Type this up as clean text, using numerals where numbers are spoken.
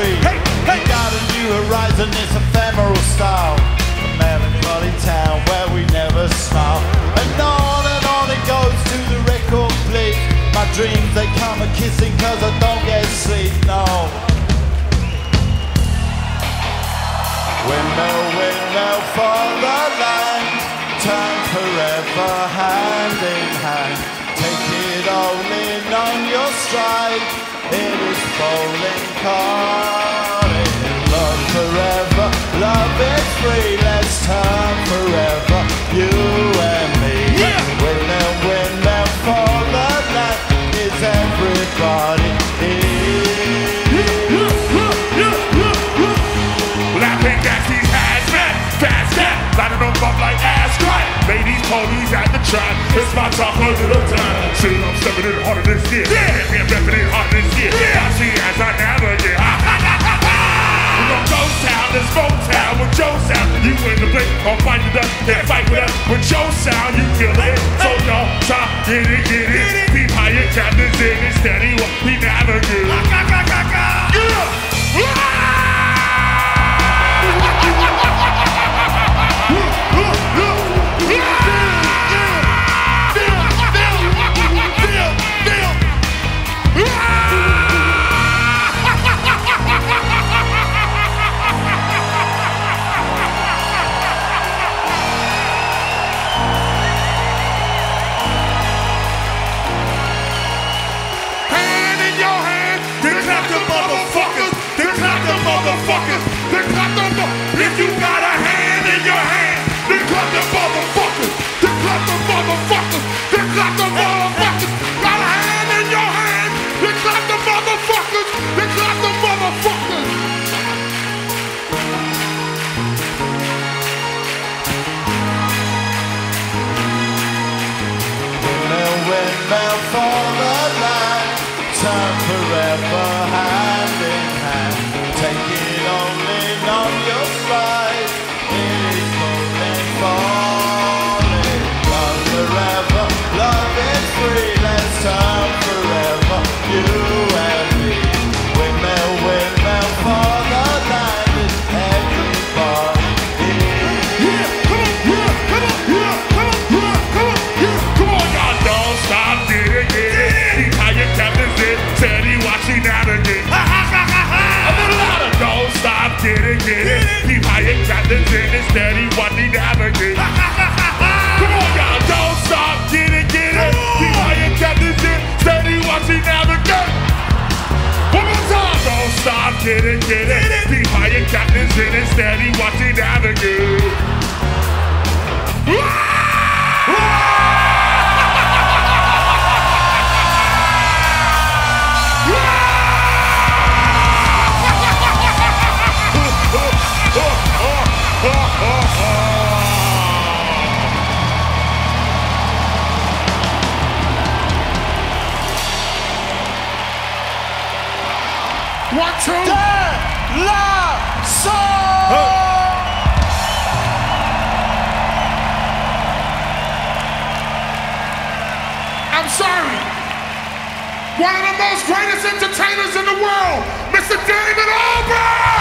free. We got a new horizon, it's ephemeral style. A melancholy town where we never smile. And on it goes to the record bleed. My dreams, they come a-kissing cause I don't get sleep, no. Windmill, windmill for the land. Turn forever hand in hand. Take it all in on your stride. It is falling calling. Love forever, love is free. Let's turn forever, you and me. Windmill, windmill for the land. Is everybody here? Laughing at these hazmat, fast cat, lighting them up like ass crack. Ladies, police at the track, it's my time for a little time. See, I'm stepping in harder this year. Yeah, I'm repping it harder this year. I see as I navigate. We gon' ghost town, this Motown with Joe sound. You in the blink, I'll fight with us, can't fight with us. With Joe sound, you feel it. So y'all try, get it. Be higher, captains in it, steady, what we navigate. If you got a hand in your hand, then clap the motherfuckers. Then clap the motherfuckers. Then clap the motherfuckers. Got a hand in your hand, then clap the motherfuckers. Then clap the motherfuckers. Windmill for the land. Turn forever hand in hand. Take it all in on your stride. It is falling, falling. Love forever, love is free. Let's turn forever, you and me. Windmill, windmill for the land. Is everybody here? Come on, y'all, don't stop, get it. Keep how your captain's in, steady watching navigate. A little louder, don't stop, get it. Keep how your captain's in, steady watching navigate. Come on, y'all, don't stop, get it. Keep how your captain's in, steady watching navigate. One more time, don't stop, get it. Keep how your captain's in, steady watching navigate. One, two. De La Soul! I'm sorry. One of the most greatest entertainers in the world, Mr. Damon Albarn!